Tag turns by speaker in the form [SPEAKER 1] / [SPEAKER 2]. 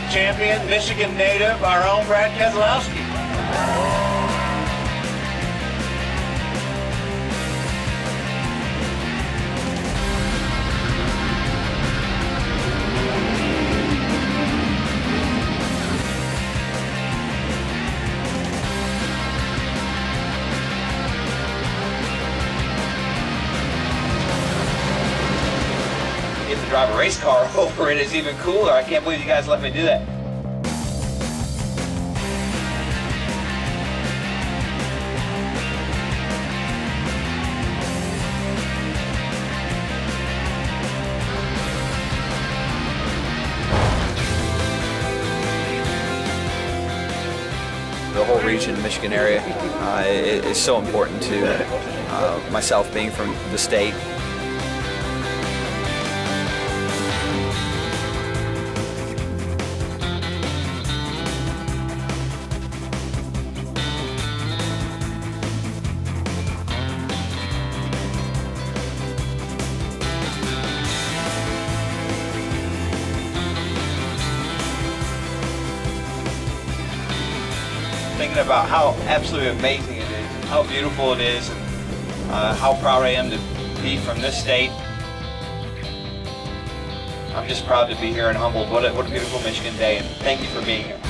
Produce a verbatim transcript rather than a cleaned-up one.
[SPEAKER 1] champion, Michigan native, our own Brad Keselowski. Get to drive a race car over it is even cooler. I can't believe you guys let me do that.
[SPEAKER 2] The whole region, Michigan area, uh, is so important to uh, myself being from the state.
[SPEAKER 1] Thinking about how absolutely amazing it is, how beautiful it is, and uh, how proud I am to be from this state. I'm just proud to be here and humbled. What a, what a beautiful Michigan day, and thank you for being here.